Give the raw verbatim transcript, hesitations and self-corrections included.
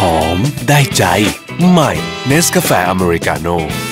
อมได้ใจใหม่เนสกาแฟอเมริกาโน่